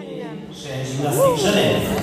Chaîne Gymnastique Genève.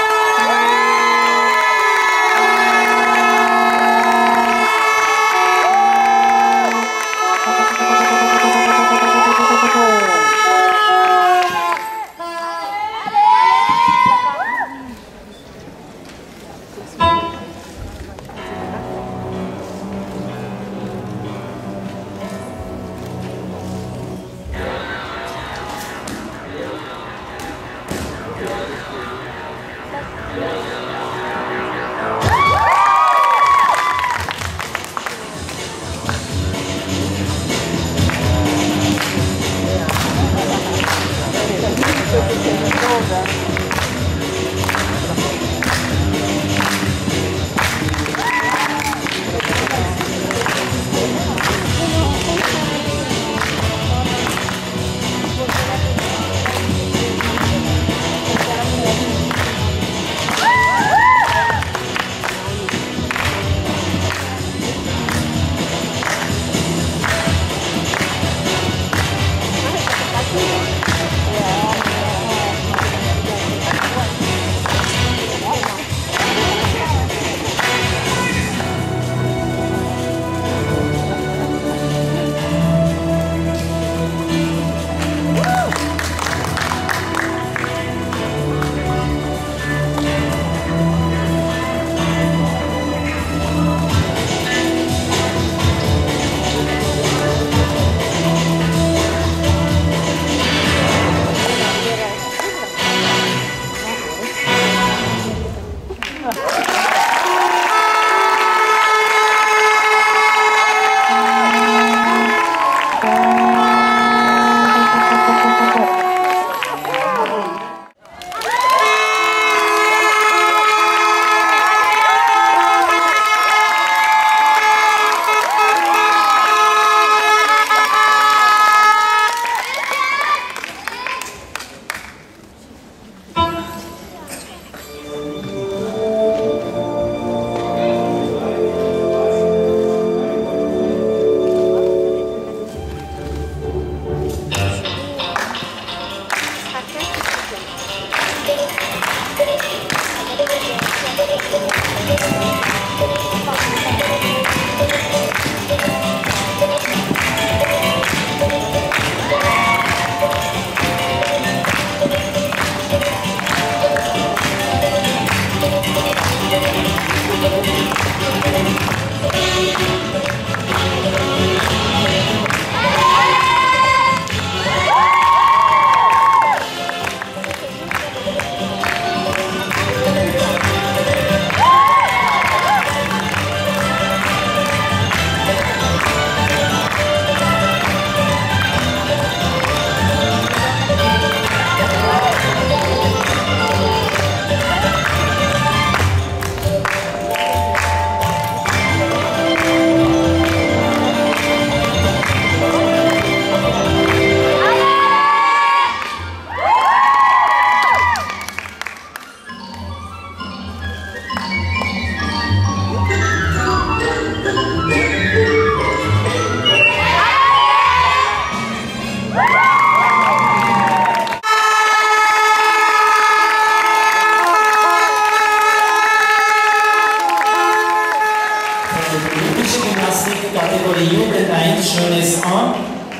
Catégorie Jugendline, jeunesse 1.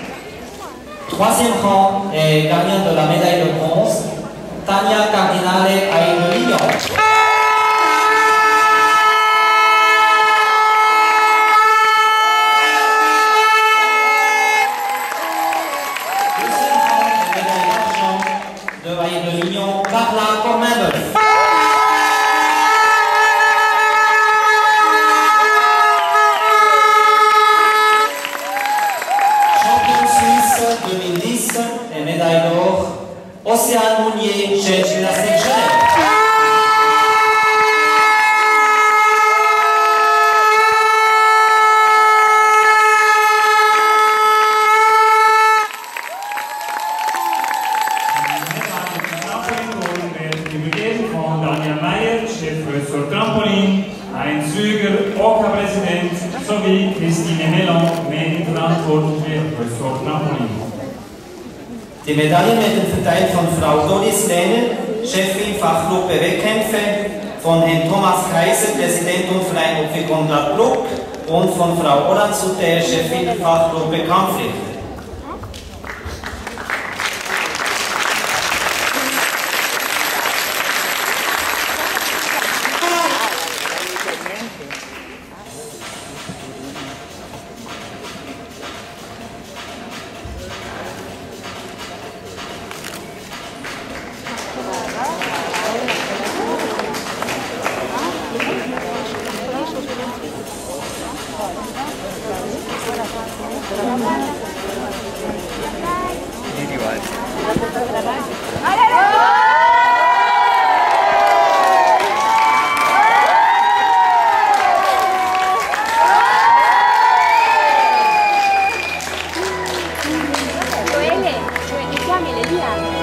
Troisième rang et gagnante de la médaille de bronze, Tania Cardinale Aïe Lyon. Deuxième rang et médaille d'argent de Aïe Lyon, Carla Cormendel. Et médaille d'or, Océane Mounier, chaîne Gymnastique Genève. Übergeben von Daniel Meyer, Chefprofessor Trampolin, Heinz Züger, OK-Präsident sowie Christine Mellon, Medienverantwortliche Professor Trampolin. Die Medaillen werden verteilt von Frau Doris Lehner, Chefin Fachgruppe Wettkämpfe, von Herrn Thomas Kaiser, Präsident und Verein Opfi Konrad Bruck und von Frau Oran Suter, Chefin Fachgruppe Kampfrichter. Cioè, chiami le Diane.